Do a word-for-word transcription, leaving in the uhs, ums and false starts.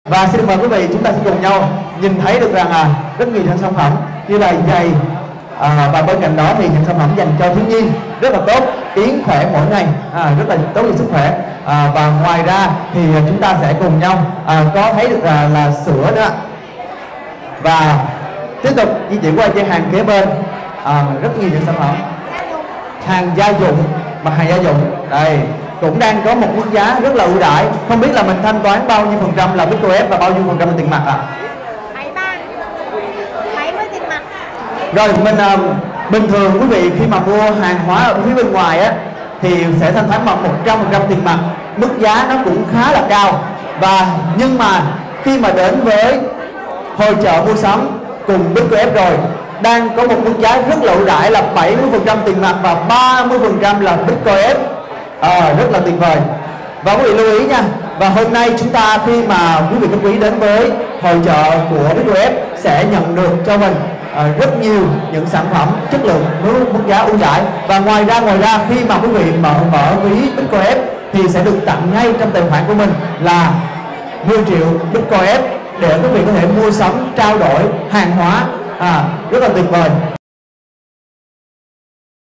Và xin mời quý vị, chúng ta sẽ cùng nhau nhìn thấy được rằng à, rất nhiều những sản phẩm như là giày, à, và bên cạnh đó thì những sản phẩm dành cho thiếu nhi rất là tốt, yến khỏe mỗi ngày, à, rất là tốt cho sức khỏe. À, và ngoài ra thì chúng ta sẽ cùng nhau à, có thấy được là, là sữa nữa. Và tiếp tục di chuyển qua gian hàng kế bên, à, rất nhiều những sản phẩm hàng gia dụng, mặt hàng gia dụng đây cũng đang có một mức giá rất là ưu đãi. Không biết là mình thanh toán bao nhiêu phần trăm là Bitcoin và bao nhiêu phần trăm là tiền mặt ạ? À? bảy mươi tiền mặt. Rồi mình uh, bình thường quý vị khi mà mua hàng hóa ở phía bên ngoài á thì sẽ thanh toán bằng một trăm phần trăm tiền mặt, mức giá nó cũng khá là cao. Và nhưng mà khi mà đến với hội chợ mua sắm cùng Bitcoin rồi, đang có một mức giá rất là ưu đãi là bảy mươi phần trăm tiền mặt và ba mươi phần trăm là Bitcoin. À, rất là tuyệt vời. Và quý vị lưu ý nha, và hôm nay chúng ta khi mà quý vị khách quý đến với hội chợ của Bitcoin sẽ nhận được cho mình à, rất nhiều những sản phẩm chất lượng với mức giá ưu đãi. Và ngoài ra ngoài ra khi mà quý vị mở mở ví Bitcoin thì sẽ được tặng ngay trong tài khoản của mình là mười triệu Bitcoin để quý vị có thể mua sắm trao đổi hàng hóa. À, rất là tuyệt vời.